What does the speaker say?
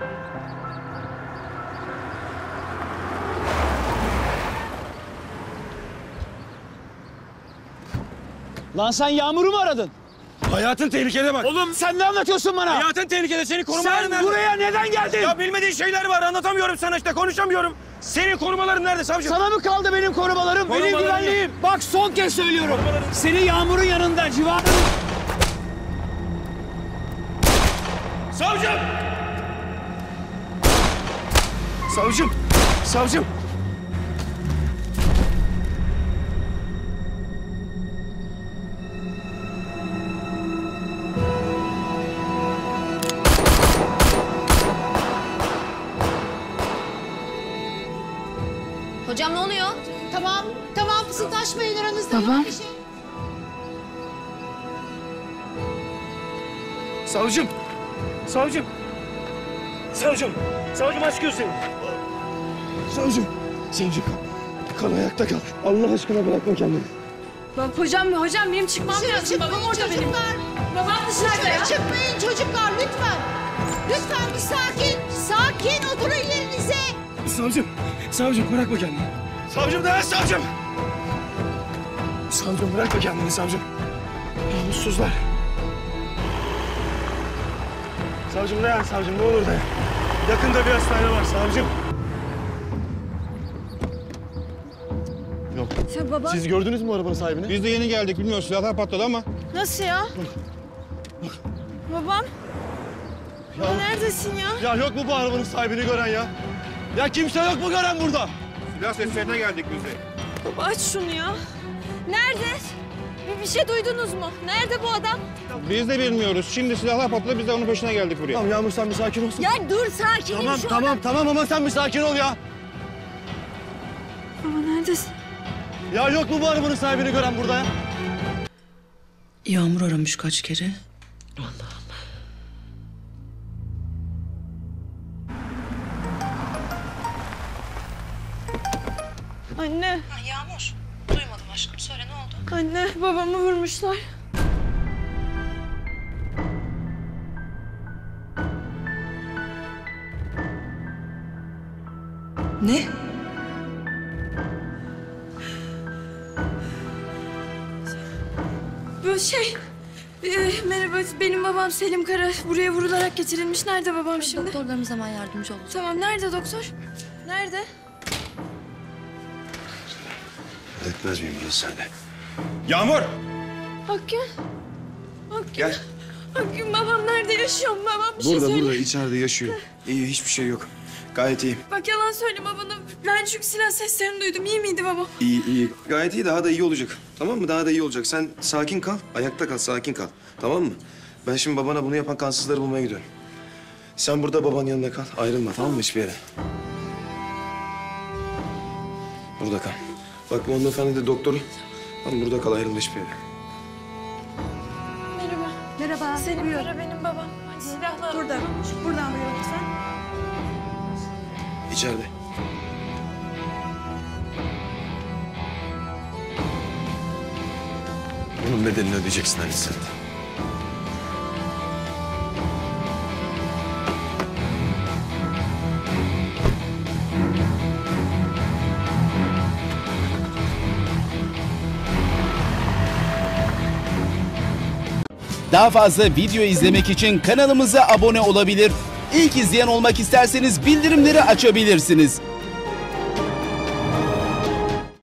Lan sen Yağmur'u mu aradın? Hayatın tehlikede bak. Oğlum sen ne anlatıyorsun bana? Hayatın tehlikede, seni korumaların nerede? Sen buraya neden geldin? Ya bilmediğin şeyler var, anlatamıyorum sana işte, konuşamıyorum. Senin korumaların nerede savcım? Sana mı kaldı benim korumalarım? Benim Korumalarım güvenliğim. Bak son kez söylüyorum. Seni Yağmur'un yanında, civarında... Savcım! Savcım! Savcım! Hocam ne oluyor? Tamam fısıldaşmayın aranızda. Baba. Yok bir şey. Savcım! Savcım! Savcım! Savcım aç gözlerini. Savcım! Savcım! Kal ayakta kal. Allah aşkına bırakma kendini. Hocam benim çıkmam Dışarı lazım. Babam çıkmayın orada benim. çocuklar. Babam dışarıda ya. Dışarı çıkmayın çocuklar lütfen. Lütfen bir sakin. Sakin oturun yerinize. Savcım! Savcım bırakma kendini. Savcım dayan savcım! Savcım bırakma kendini savcım. Namussuzlar. Savcım dayan savcım, ne olur dayan. Yakında bir hastane var savcım. Yok. Sen baba. Siz gördünüz mü arabanın sahibini? Biz de yeni geldik, bilmiyoruz, silahlar patladı ama. Nasıl ya? Babam. Ya, Neredesin ya? ya yok mu bu arabanın sahibini gören ya? Ya kimse yok mu gören burada? Silah seslerine geldik biz de. Baba aç şunu ya. Nerede? Bir şey duydunuz mu? Nerede bu adam? Biz de bilmiyoruz. Şimdi silahlar patladı, biz de onun peşine geldik buraya. Tamam Yağmur sen bir sakin olsun. Ya dur sakinim Tamam ama sen bir sakin ol ya. Baba neredesin? Ya yok mu bu arabanın sahibini gören burada ya? Yağmur aramış kaç kere. Anne. Yağmur. Duymadım aşkım. Söyle ne oldu? Anne babamı vurmuşlar. Ne? Bu merhaba benim babam Selim Kara buraya vurularak getirilmiş. Nerede babam şimdi? Doktorlarımız hemen yardımcı olacak. Tamam nerede doktor? Nerede? Etmez miyim burası sende? Yağmur! Akgün. Gel. Akgün babam nerede yaşıyor mu? Babam bir şey söyle. Burada içeride yaşıyor. İyi, hiçbir şey yok. Gayet iyi. Bak yalan söyleme bana. Ben çünkü silah seslerini duydum. İyi miydi babam? İyi. Gayet iyi, daha da iyi olacak. Tamam mı? Daha da iyi olacak. Sen sakin kal, ayakta kal, sakin kal. Tamam mı? Ben şimdi babana bunu yapan kansızları bulmaya gidiyorum. Sen burada babanın yanında kal. Ayrılma, tamam mı hiçbir yere? Burada kal. Bak bu hanımefendi de doktoru. Tamam burada kal, ayrılma hiçbir yere. Merhaba. Merhaba. Selim Kara benim babam. Hadi silahla. Buradan buyurun lütfen. İçeride. Bunun bedelini ödeyeceksin Ali sen de. Daha fazla video izlemek için kanalımıza abone olabilir. İlk izleyen olmak isterseniz bildirimleri açabilirsiniz.